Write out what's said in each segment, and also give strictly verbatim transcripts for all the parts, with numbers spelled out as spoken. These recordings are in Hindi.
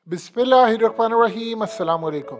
बिस्मिल्लाहिर्रहमानिर्रहीम, अस्सलाम वालेकुम।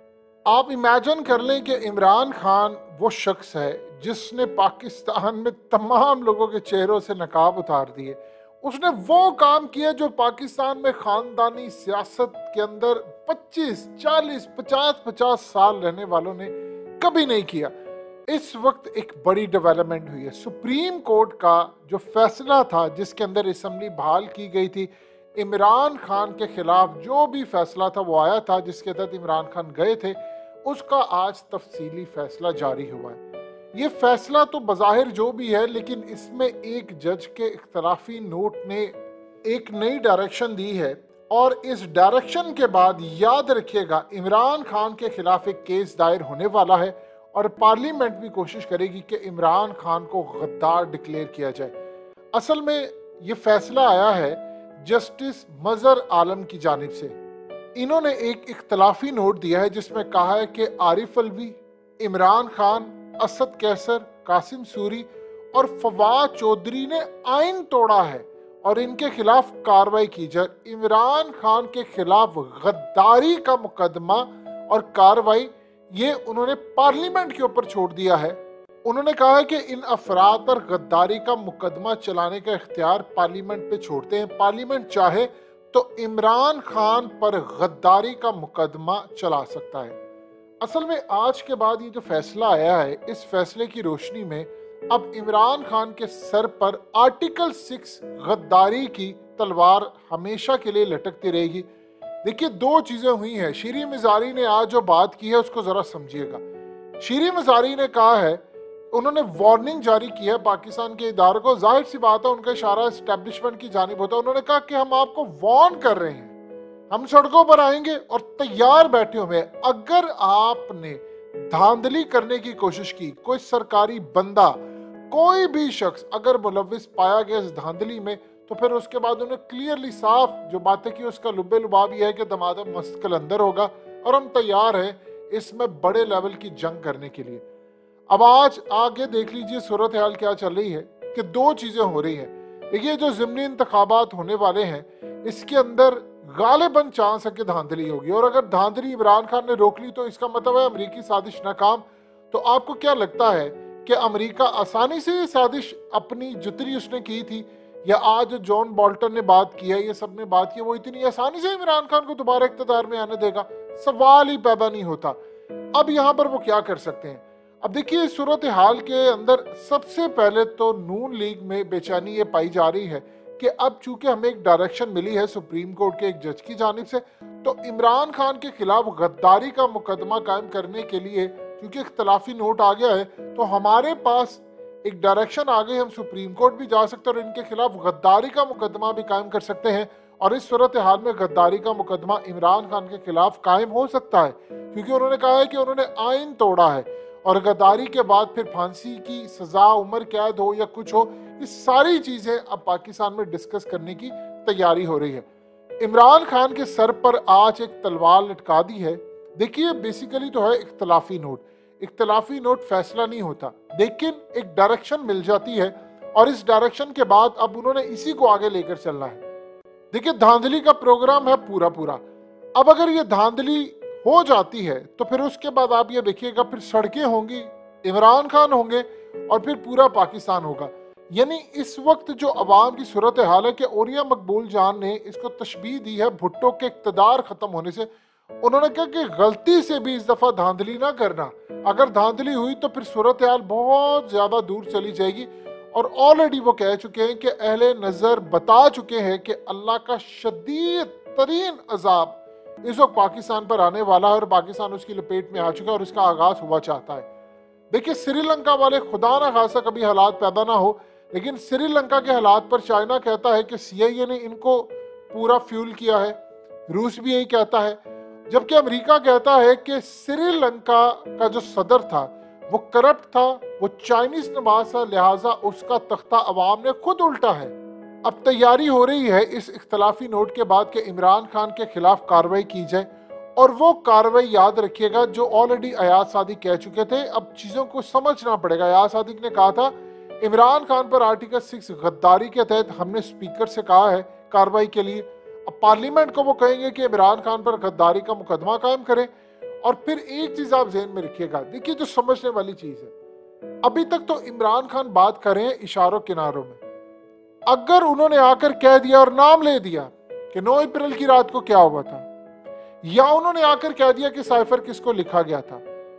आप इमेजिन कर लें कि इमरान खान वो शख्स है जिसने पाकिस्तान में तमाम लोगों के चेहरों से नकाब उतार दिए। उसने वो काम किया जो पाकिस्तान में ख़ानदानी सियासत के अंदर पच्चीस, चालीस, पचास पचास साल रहने वालों ने कभी नहीं किया। इस वक्त एक बड़ी डेवलपमेंट हुई है। सुप्रीम कोर्ट का जो फैसला था जिसके अंदर असम्बली बहाल की गई थी, इमरान खान के खिलाफ जो भी फैसला था वो आया था जिसके तहत इमरान खान गए थे, उसका आज तफसीली फैसला जारी हुआ है। ये फैसला तो बज़ाहिर जो भी है, लेकिन इसमें एक जज के इख्तलाफी नोट ने एक नई डायरेक्शन दी है। और इस डायरेक्शन के बाद याद रखिएगा, इमरान खान के खिलाफ एक केस दायर होने वाला है और पार्लियामेंट भी कोशिश करेगी कि इमरान खान को गद्दार डिक्लेयर किया जाए। असल में ये फैसला आया है जस्टिस मजहर आलम की जानिब से। इन्होंने एक इख्तलाफी नोट दिया है जिसमें कहा है कि आरिफ अलवी, इमरान खान, असद कैसर, कासिम सूरी और फवाद चौधरी ने आइन तोड़ा है और इनके खिलाफ कार्रवाई की जाए। इमरान खान के खिलाफ गद्दारी का मुकदमा और कार्रवाई ये उन्होंने पार्लियामेंट के ऊपर छोड़ दिया है। उन्होंने कहा है कि इन अफराद पर गद्दारी का मुकदमा चलाने का इख्तियार पार्लियामेंट पे छोड़ते हैं। पार्लियामेंट चाहे तो इमरान खान पर गद्दारी का मुकदमा चला सकता है। असल में आज के बाद ये जो फैसला आया है, इस फैसले की रोशनी में अब इमरान खान के सर पर आर्टिकल सिक्स गद्दारी की तलवार हमेशा के लिए लटकती रहेगी। देखिए, दो चीजें हुई हैं। शीरी मज़ारी ने आज जो बात की है उसको जरा समझिएगा। शीरी मज़ारी ने कहा है, उन्होंने वार्निंग जारी की है पाकिस्तान के इदारों को। जाहिर सी बात है, उनका इशारा एस्टेब्लिशमेंट की जानिब होता है। उन्होंने कहा कि हम आपको वार्न कर रहे हैं, हम सड़कों पर आएंगे और तैयार बैठे हुए हैं। अगर आपने धांधली करने की कोशिश की, कोई सरकारी बंदा, कोई भी शख्स अगर मुलविस पाया गया इस धांधली में, तो फिर उसके बाद उन्हें क्लियरली साफ जो बातें की उसका लुब्बे लुबाब यह है कि दमादम मस्त कलंदर होगा और हम तैयार हैं इसमें बड़े लेवल की जंग करने के लिए। अब आज आगे देख लीजिए सूरत हाल क्या चल रही है कि दो चीजें हो रही हैं। देखिए, जो ज़िमनी इंतखाबात होने वाले हैं, इसके अंदर गालिबन चांस है कि धांधली होगी, और अगर धांधली इमरान खान ने रोक ली तो इसका मतलब है अमेरिकी साजिश नाकाम। तो आपको क्या लगता है कि अमेरिका आसानी से ये साजिश अपनी जितनी उसने की थी, या आज जॉन बोल्टन ने बात की है, ये सब ने बात की, वो इतनी आसानी से इमरान खान को दोबारा इख्तिदार में आने देगा? सवाल ही पैदा नहीं होता। अब यहाँ पर वो क्या कर सकते हैं? अब देखिए, सूरत हाल के अंदर सबसे पहले तो नून लीग में बेचैनी ये पाई जा रही है कि अब चूंकि हमें एक डायरेक्शन मिली है सुप्रीम कोर्ट के एक जज की जानिब से, तो इमरान खान के खिलाफ गद्दारी का मुकदमा कायम करने के लिए क्योंकि इख्तलाफी नोट आ गया है, तो हमारे पास एक डायरेक्शन आ गई, हम सुप्रीम कोर्ट भी जा सकते हैं और इनके खिलाफ गद्दारी का मुकदमा भी कायम कर सकते हैं। और इस सूरत हाल में गद्दारी का मुकदमा इमरान खान के खिलाफ कायम हो सकता है, क्योंकि उन्होंने कहा है कि उन्होंने आइन तोड़ा है, और गद्दारी के बाद फिर फांसी की सजा, उम्र कैद हो या कुछ हो, ये सारी चीजें अब पाकिस्तान में डिस्कस करने की तैयारी हो रही है। इमरान खान के सर पर आज एक तलवार लटका दी है। देखिए, बेसिकली तो है इख्तलाफी नोट। इख्तलाफी नोट फैसला नहीं होता, लेकिन एक डायरेक्शन मिल जाती है, और इस डायरेक्शन के बाद अब उन्होंने इसी को आगे लेकर चलना है। देखिए, धांधली का प्रोग्राम है पूरा पूरा। अब अगर ये धांधली हो जाती है तो फिर उसके बाद आप ये देखिएगा, फिर सड़कें होंगी, इमरान खान होंगे और फिर पूरा पाकिस्तान होगा। यानी इस वक्त जो अवाम की सूरत हाल है कि ओरिया मकबूल जान ने इसको तशबीह दी है भुट्टो के इक़्तिदार खत्म होने से। उन्होंने कहा कि गलती से भी इस दफा धांधली ना करना, अगर धांधली हुई तो फिर सूरत हाल बहुत ज्यादा दूर चली जाएगी। और ऑलरेडी वो कह चुके हैं कि अहले नजर बता चुके हैं कि अल्लाह का शदीद तरीन अजाब इस वक्त पाकिस्तान पर आने वाला है और पाकिस्तान उसकी लपेट में आ चुका है और इसका आगाज हुआ चाहता है। देखिए, श्रीलंका वाले खुदा ना खासा कभी हालात पैदा ना हो, लेकिन श्रीलंका के हालात पर चाइना कहता है कि सीआईए ने इनको पूरा फ्यूल किया है, रूस भी यही कहता है, जबकि अमेरिका कहता है कि श्रीलंका का जो सदर था वो करप्ट था, वो चाइनीज नवाज था, लिहाजा उसका तख्ता अवाम ने खुद उल्टा है। अब तैयारी हो रही है इस इख्तलाफी नोट के बाद कि इमरान खान के खिलाफ कार्रवाई की जाए, और वो कार्रवाई याद रखिएगा जो ऑलरेडी अयाज सादिक कह चुके थे। अब चीज़ों को समझना पड़ेगा। अयाज सादिक ने कहा था इमरान खान पर आर्टिकल सिक्स गद्दारी के तहत हमने स्पीकर से कहा है कार्रवाई के लिए। अब पार्लियामेंट को वो कहेंगे कि इमरान खान पर गद्दारी का मुकदमा कायम करें। और फिर एक चीज आप ज़हन में रखिएगा, देखिए जो समझने वाली चीज है, अभी तक तो इमरान खान बात कर रहे हैं इशारों किनारों में। अगर उन्होंने आकर कह दिया और नाम ले दिया कि नौ अप्रैल की रात को क्या हुआ था, या उन्होंने आकर कह दिया कि साइफर किसको लिखा गया था,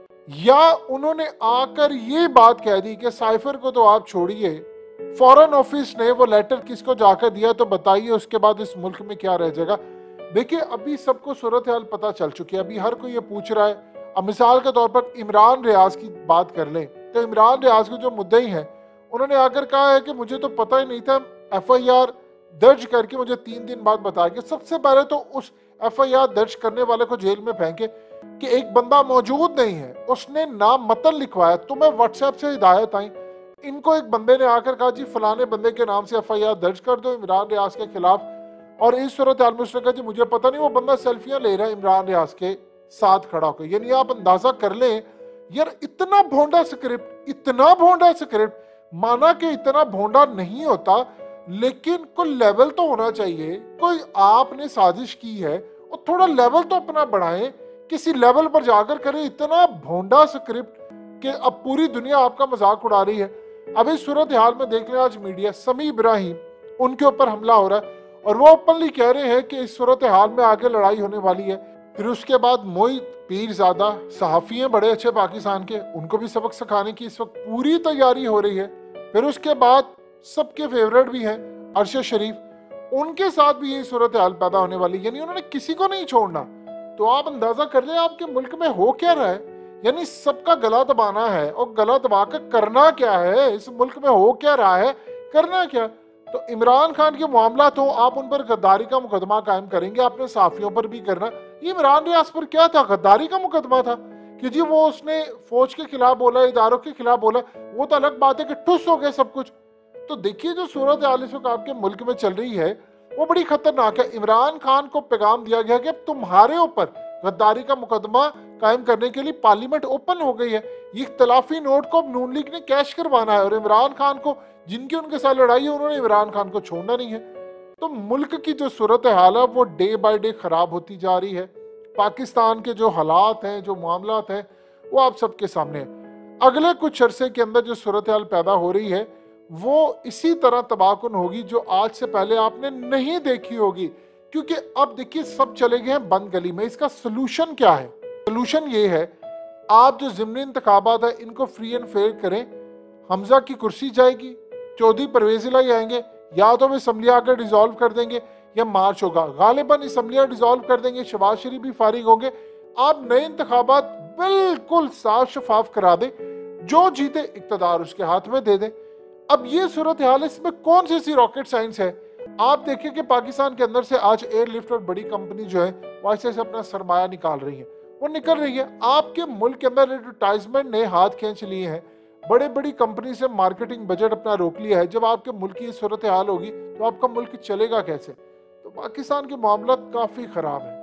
या उन्होंने आकर ये बात कह दी कि साइफर को तो आप छोड़िए, फॉरेन ऑफिस ने वो लेटर किसको जाकर दिया तो बताइए, उसके बाद इस मुल्क में क्या रह जाएगा। देखिए अभी सबको सूरत हाल पता चल चुकी है, अभी हर कोई ये पूछ रहा है। अब मिसाल के तौर पर इमरान रियाज की बात कर लें तो इमरान रियाज के जो मुद्दई हैं उन्होंने आकर कहा है कि मुझे तो पता ही नहीं था, एफ आई आर दर्ज करके मुझे तीन दिन बाद बताया कि सबसे पहले तो उस एफ आई आर दर्ज करने वाले को जेल में फेंके कि एक बंदा मौजूद नहीं है, उसने नाम मतन लिखवाया, तुम्हें व्हाट्सएप से हिदायत आई, इनको एक बंदे ने आकर कहा जी फलाने बंदे के नाम से एफ आई आर दर्ज कर दो इमरान रियाज के खिलाफ। और इस सूरत हाल में उसने कहा जी मुझे पता नहीं, वो बंदा सेल्फियां ले रहा है इमरान रियाज के साथ खड़ा होकर। यानी आप अंदाजा कर लें यार, इतना भोंडा स्क्रिप्ट, इतना भोंडा स्क्रिप्ट, माना कि इतना भोंडा नहीं होता लेकिन कोई लेवल तो होना चाहिए। कोई आपने साजिश की है और थोड़ा लेवल तो अपना बढ़ाएं, किसी लेवल पर जाकर करें। इतना भोंडा स्क्रिप्ट कि अब पूरी दुनिया आपका मजाक उड़ा रही है। अब इस सूरत हाल में देख लें, आज मीडिया समी इब्राहिम उनके ऊपर हमला हो रहा है और वो ओपनली कह रहे हैं कि इस सूरत हाल में आगे लड़ाई होने वाली है। फिर उसके बाद मोहित पीरजादा, सहाफ़ी हैं बड़े अच्छे पाकिस्तान के, उनको भी सबक सिखाने की इस वक्त पूरी तैयारी हो रही है। फिर उसके बाद सबके फेवरेट भी हैं अरशद शरीफ, उनके साथ भी यही सूरत हाल पैदा होने वाली, यानी उन्होंने किसी को नहीं छोड़ना। तो आप अंदाजा कर लें आपके मुल्क में हो क्या रहा है, यानी सबका गला दबाना है। और गला दबा कर करना क्या है, इस मुल्क में हो क्या रहा है, करना क्या। तो इमरान खान के मामला तो आप उन पर गद्दारी का मुकदमा कायम करेंगे, आपने साफियों पर भी करना। ये इमरान रियाज पर क्या था, गद्दारी का मुकदमा था कि जी वो उसने फौज के खिलाफ बोला, इदारों के खिलाफ बोला, वो तो अलग बात है कि ठुस हो गया सब कुछ। तो देखिए जो सूरत हाल इस वक्त आपके मुल्क में चल रही है वो बड़ी खतरनाक है। इमरान खान को पैगाम दिया गया कि अब तुम्हारे ऊपर गद्दारी का मुकदमा कायम करने के लिए पार्लियामेंट ओपन हो गई है। ये इख्तलाफी नोट को नून लीग ने कैश करवाना है और इमरान खान को, जिनकी उनके साथ लड़ाई है, उन्होंने इमरान खान को छोड़ना नहीं है। तो मुल्क की जो सूरत हाल है वो डे बाय डे खराब होती जा रही है। पाकिस्तान के जो हालात हैं, जो मामलात हैं, वो आप सबके सामने है। अगले कुछ अरसे के अंदर जो सूरत हाल पैदा हो रही है वो इसी तरह तबाहकुन होगी जो आज से पहले आपने नहीं देखी होगी। क्योंकि अब देखिए सब चले गए हैं बंद गली में। इसका सोल्यूशन क्या है? सोल्यूशन ये है, आप जो ज़िमनी इंतखाबात है इनको फ्री एंड फेयर करें। हमजा की कुर्सी जाएगी, चौधरी परवेज इलाही आएंगे, या तो वे असम्बलियाँ आकर डिसॉल्व कर देंगे या मार्च होगा। गालिबन असम्बलियाँ डिसॉल्व कर देंगे, शहबाज शरीफ भी फारिग होंगे। आप नए इंतखाबात बिल्कुल साफ शफाफ करा दें, जो जीते इक्तदार उसके हाथ में दे दें। अब ये सूरत हाल है, इसमें कौन सी सी रॉकेट साइंस है? आप देखिए कि पाकिस्तान के अंदर से आज एयरलिफ्ट और बड़ी कंपनी जो है वो ऐसे से अपना सरमाया निकाल रही है, वो निकल रही है। आपके मुल्क के अंदर एडवर्टाइजमेंट ने हाथ खींच लिए हैं, बड़े बड़ी कंपनी से मार्केटिंग बजट अपना रोक लिया है। जब आपके मुल्क की सूरत हाल होगी तो आपका मुल्क चलेगा कैसे? तो पाकिस्तान के मामला काफी खराब है।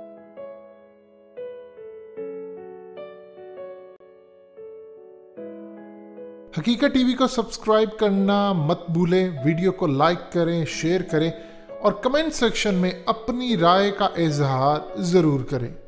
हकीकत टीवी को सब्सक्राइब करना मत भूलें, वीडियो को लाइक करें, शेयर करें और कमेंट सेक्शन में अपनी राय का इजहार जरूर करें।